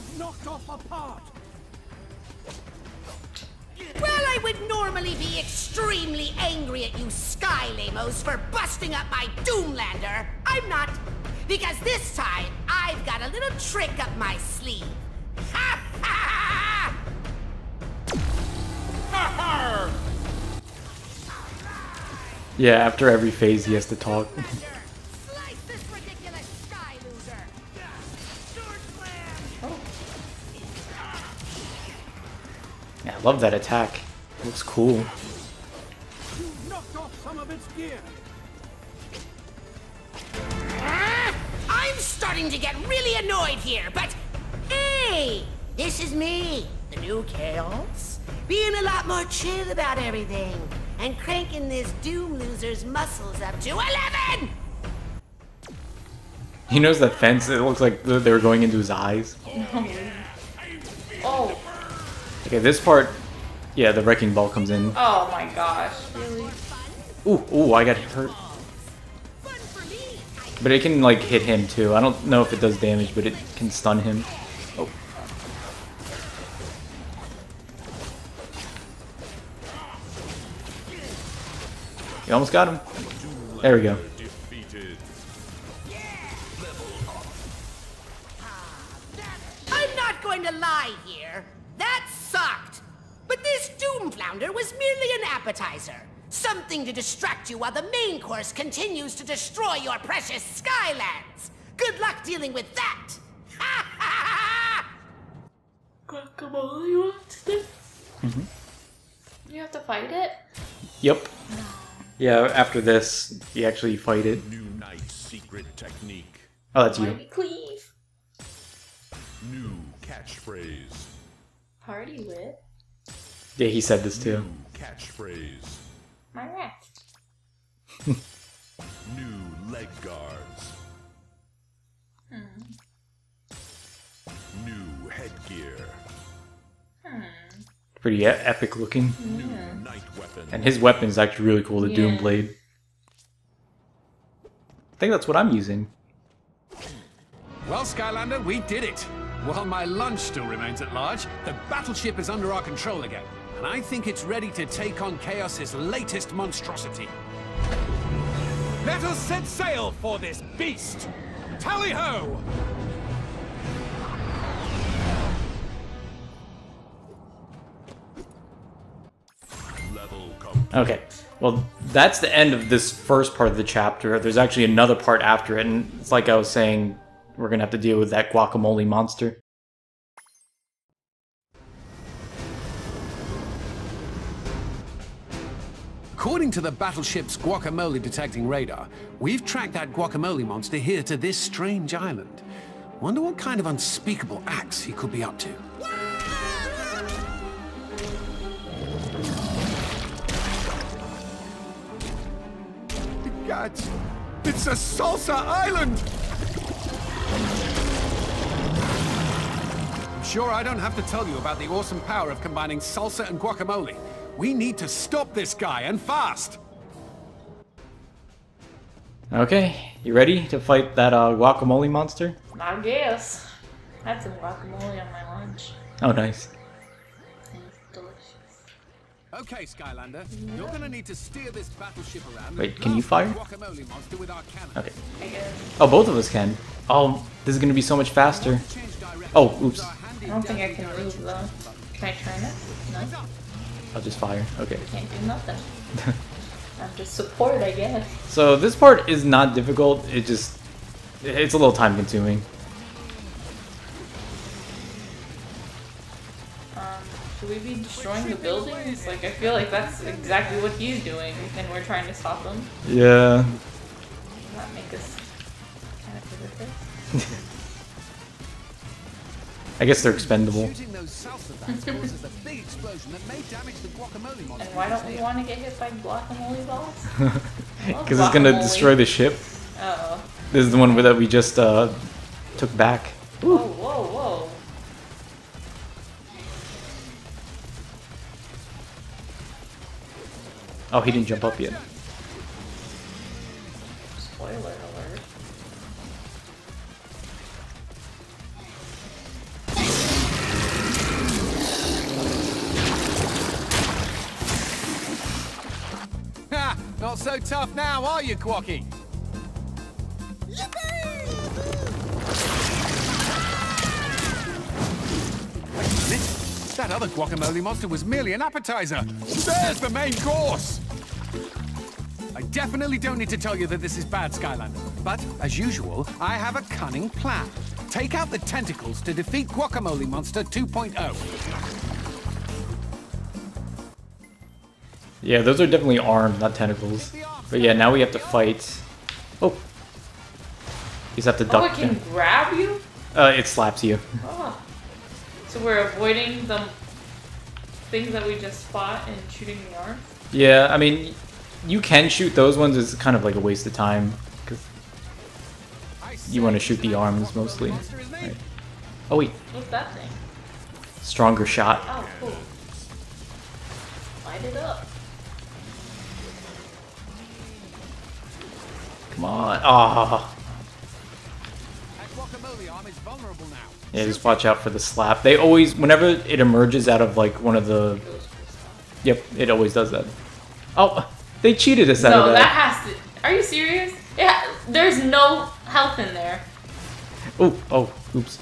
Well, I would normally be extremely angry at you Sky Lamos for busting up my Doomlander. I'm not, because this time I've got a little trick up my sleeve. Ha ha! Ha Yeah, after every phase he has to talk. Slice this ridiculous Sky Loser. Yeah, I love that attack. It looks cool. You knocked off some of its gear. I'm starting to get really annoyed here, but hey, this is me, the new Chaos, being a lot more chill about everything and cranking this Doom Loser's muscles up to eleven! He knows that fence. It looks like th- they were going into his eyes. Oh. Okay, this part, yeah, the wrecking ball comes in. Oh my gosh. Really? Ooh, ooh, I got hurt. But it can like hit him too. I don't know if it does damage, but it can stun him. Oh. You almost got him. There we go. appetizer. Something to distract you while the main course continues to destroy your precious Skylands. Good luck dealing with that. Ha ha ha! Guacamole monster? Mm-hmm. You have to fight it? Yep. Yeah, after this, you actually fight it. New Knight secret technique. Oh, that's you. Mighty Cleave. New catchphrase. Party with Yeah, he said this too. New catchphrase. my rat. New leg guards. Hmm. New headgear. Hmm. Pretty e epic looking. New night weapon. And his weapon is actually really cool, the Yeah. Doom Blade. I think that's what I'm using. Well, Skylander, we did it. While my lunch still remains at large, the battleship is under our control again. And I think it's ready to take on Chaos's latest monstrosity. Let us set sail for this beast! Tally-ho! Level complete. Okay, well, that's the end of this first part of the chapter. There's actually another part after it, and it's like I was saying, we're gonna have to deal with that guacamole monster. According to the battleship's guacamole detecting radar, we've tracked that guacamole monster here to this strange island. Wonder what kind of unspeakable acts he could be up to. God, it's a salsa island! I'm sure I don't have to tell you about the awesome power of combining salsa and guacamole. We need to stop this guy, and fast! Okay, you ready to fight that uh, guacamole monster? I guess. I had some guacamole on my lunch. Oh, nice. It's delicious. Okay, Skylander, you're gonna need to steer this battleship around. Wait, and can you blast fire? the guacamole monster with our cannon. Okay. I guess. Oh, both of us can. Oh, this is gonna be so much faster. Oh, oops. I don't think I can move though. Can I turn it? No. I'll just fire. Okay. Can't do nothing. I'm just support, I guess. So this part is not difficult. It just, it's a little time consuming. Um, should we be destroying the buildings? Like, I feel like that's exactly what he's doing, and we're trying to stop him. Yeah. Does that make us kind of ridiculous? I guess they're expendable. Shooting those salsa bags causes a big explosion that may damage the guacamole monster. And why don't we want to get hit by guacamole balls? Because it's gonna guacamole. destroy the ship. Oh. This is the one that we just uh, took back. Whoa, whoa, whoa. Oh, he didn't jump up yet. Spoiler alert. Ha! Not so tough now, are you, Quacky? Wait a minute. That other guacamole monster was merely an appetizer. There's the main course! I definitely don't need to tell you that this is bad, Skylander. But, as usual, I have a cunning plan. Take out the tentacles to defeat Guacamole Monster two point oh. Yeah, those are definitely arms, not tentacles. But yeah, now we have to fight. Oh. You just have to Oh, it duck can down. grab you? Uh, it slaps you. Oh. So we're avoiding the things that we just fought and shooting the arms? Yeah, I mean, you can shoot those ones. It's kind of like a waste of time. Because you want to shoot the arms mostly. Right. Oh, wait. What's that thing? Stronger shot. Oh, cool. Light it up. Come on. Ah. That guacamole arm is vulnerable now. Yeah, just watch out for the slap. They always, whenever it emerges out of like one of the... Yep, it always does that. Oh, they cheated us out No, of that that. has to... Are you serious? Yeah, there's no health in there. Oh, oh, oops.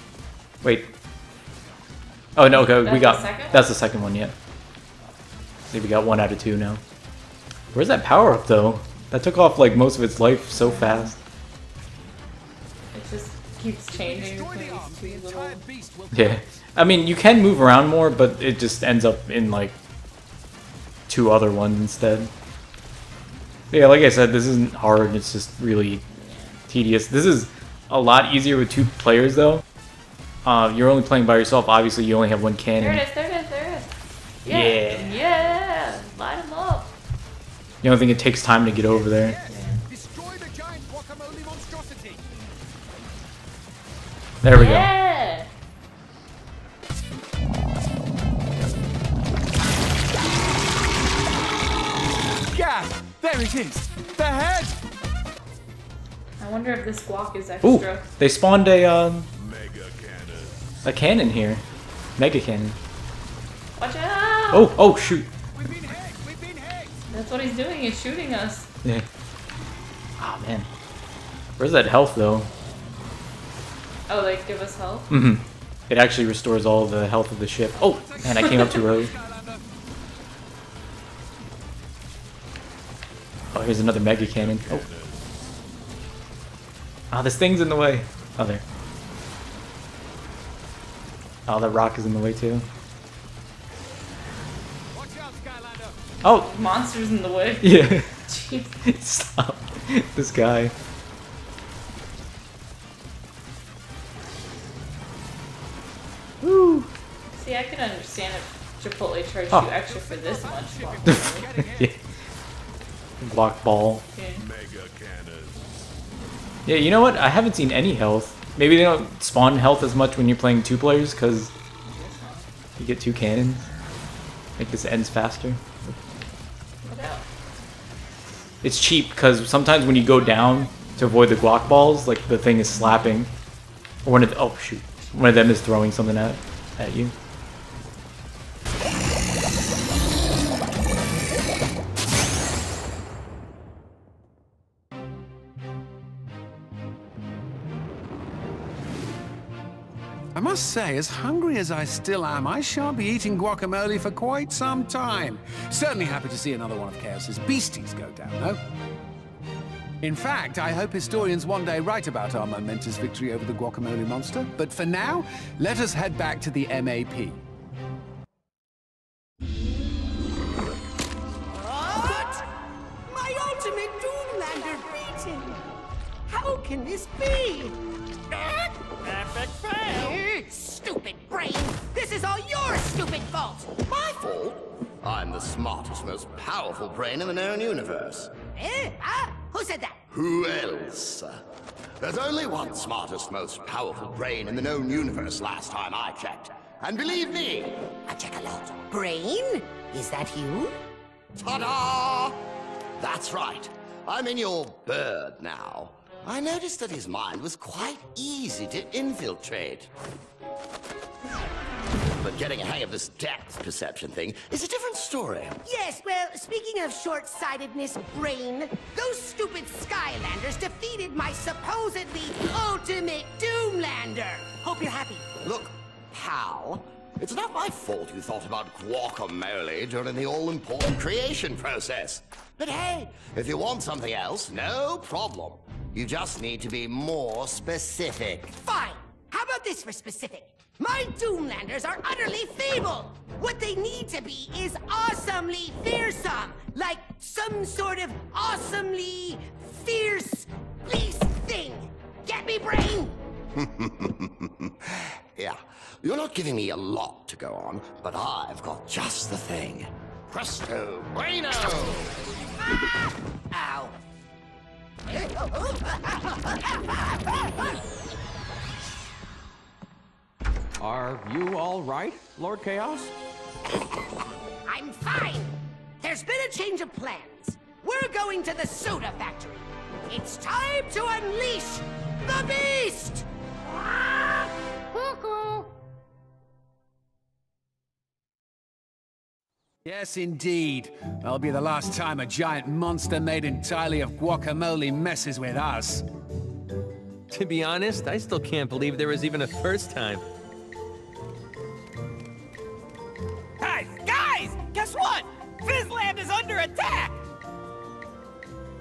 Wait. Oh, no, okay, we That's got... the second one? That's the second one, yeah. See, we got one out of two now. Where's that power up though? That took off like most of its life so fast. It just keeps changing between these two little... Yeah. I mean, you can move around more, but it just ends up in like two other ones instead. But yeah, like I said, this isn't hard. It's just really tedious. This is a lot easier with two players though. Uh, you're only playing by yourself. Obviously, you only have one cannon. There it is, there it is, there it is. Yeah. Yeah. Yeah. Line them up. You don't think it takes time to get over there? Destroy the giant guacamole monstrosity. There we go. Yeah. Yeah, there it is. The head. I wonder if this guac is Ooh, extra. they spawned a um, Mega cannon. a cannon here, mega cannon. Watch out! Oh, oh shoot! We've been hit. We've been hit. That's what he's doing, he's shooting us. Yeah. Oh man, where's that health though? Oh, like, give us help? Mm-hmm. It actually restores all the health of the ship. Oh man, I came up too early. Oh, here's another mega cannon. Oh. Ah, oh, this thing's in the way. Oh, there. Oh, that rock is in the way too. Watch out, Skylander. Oh, Monsters in the way. yeah. Jeez. Stop. This guy. Woo. See, I could understand if Chipotle charged Oh. you extra for this much. guac. Yeah. Block ball. Yeah. Mega cannon. Yeah, you know what? I haven't seen any health. Maybe they don't spawn health as much when you're playing two players because you get two cannons. Make this ends faster. Look out. It's cheap because sometimes when you go down to avoid the guac balls, like the thing is slapping, or one of the, oh shoot, one of them is throwing something at at you. I must say, as hungry as I still am, I shan't be eating guacamole for quite some time. Certainly happy to see another one of Chaos's beasties go down, though. In fact, I hope historians one day write about our momentous victory over the guacamole monster. But for now, let us head back to the M A P. What? My ultimate Doomlander beating! How can this be? Epic fail! Stupid brain! This is all your stupid fault! My fault? I'm the smartest, most powerful brain in the known universe. Eh? Huh? Who said that? Who else? There's only one smartest, most powerful brain in the known universe last time I checked. And believe me, I check a lot. Brain? Is that you? ta-da! That's right. I'm in your bird now. I noticed that his mind was quite easy to infiltrate. But getting a hang of this depth perception thing is a different story. Yes, well, speaking of short-sightedness, brain, those stupid Skylanders defeated my supposedly ultimate Doomlander. Hope you're happy. Look, pal, it's not my fault you thought about guacamole during the all-important creation process. But hey, if you want something else, no problem. You just need to be more specific. Fine. How about this for specific? My Doomlanders are utterly feeble. What they need to be is awesomely fearsome. Like some sort of awesomely fierce beast thing. Get me, brain? Yeah, you're not giving me a lot to go on, but I've got just the thing. Presto, bueno! Ah! Ow. Are you all right, Lord Chaos? I'm fine. There's been a change of plans. We're going to the soda factory. It's time to unleash the beast! Cuckoo. Yes, indeed. That'll be the last time a giant monster made entirely of guacamole messes with us. To be honest, I still can't believe there was even a first time. Hey, guys! Guess what?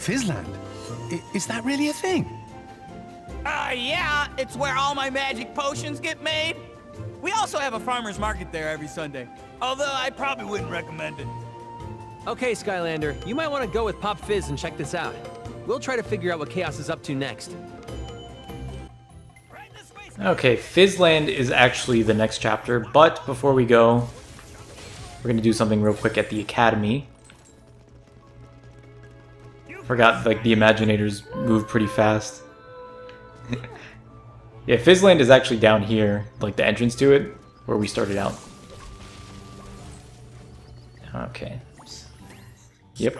Fizzland? I is that really a thing? Uh, yeah, it's where all my magic potions get made. We also have a farmer's market there every Sunday, although I probably wouldn't recommend it. Okay, Skylander, you might want to go with Pop Fizz and check this out. We'll try to figure out what Chaos is up to next. Okay, Fizzland is actually the next chapter, but before we go, we're going to do something real quick at the Academy. Forgot, like, the Imaginators move pretty fast. Yeah, Fizzland is actually down here, like the entrance to it, where we started out. Okay. Yep.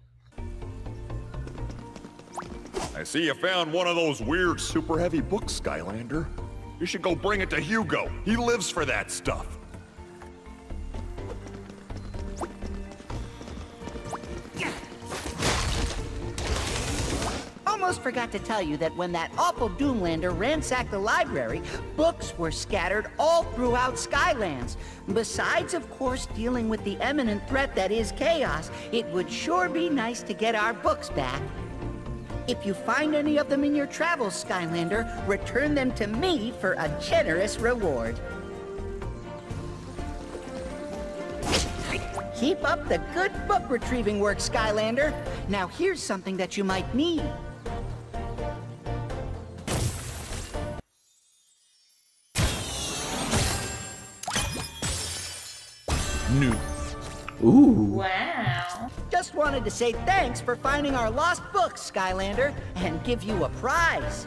I see you found one of those weird super heavy books, Skylander. You should go bring it to Hugo. He lives for that stuff. Almost forgot to tell you that when that awful Doomlander ransacked the library, books were scattered all throughout Skylands. Besides, of course, dealing with the imminent threat that is Chaos, it would sure be nice to get our books back. If you find any of them in your travels, Skylander, return them to me for a generous reward. Keep up the good book retrieving work, Skylander. Now here's something that you might need. New. Ooh. Wow. Just wanted to say thanks for finding our lost books, Skylander, and give you a prize.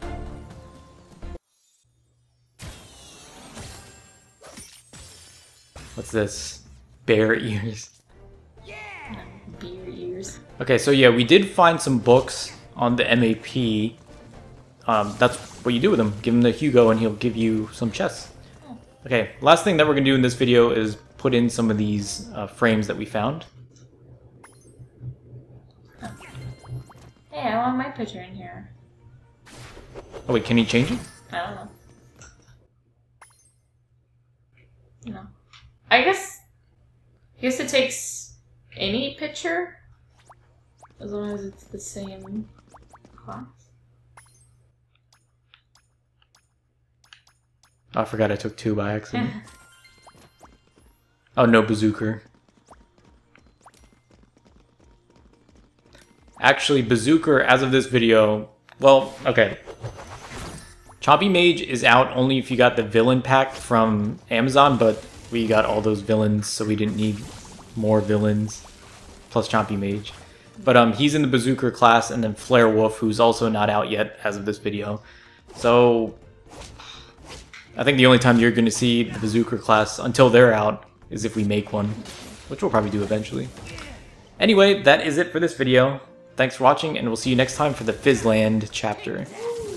What's this? Bear ears. Beer ears. Okay, so yeah, we did find some books on the M A P. Um, that's what you do with them. Give them to Hugo and he'll give you some chests. Okay, last thing that we're going to do in this video is put in some of these uh, frames that we found. Hey, I want my picture in here. Oh wait, can he change it? I don't know. No. I guess... I guess it takes any picture? As long as it's the same class. Oh, I forgot I took two by accident. Oh, no Bazooker. Actually, Bazooker, as of this video... Well, okay. Chompy Mage is out only if you got the villain pack from Amazon, but we got all those villains, so we didn't need more villains, plus Chompy Mage. But um, he's in the Bazooker class, and then Flare Wolf, who's also not out yet as of this video. So... I think the only time you're going to see the Bazooker class until they're out is if we make one, which we'll probably do eventually. Anyway, that is it for this video. Thanks for watching, and we'll see you next time for the Fizzland chapter.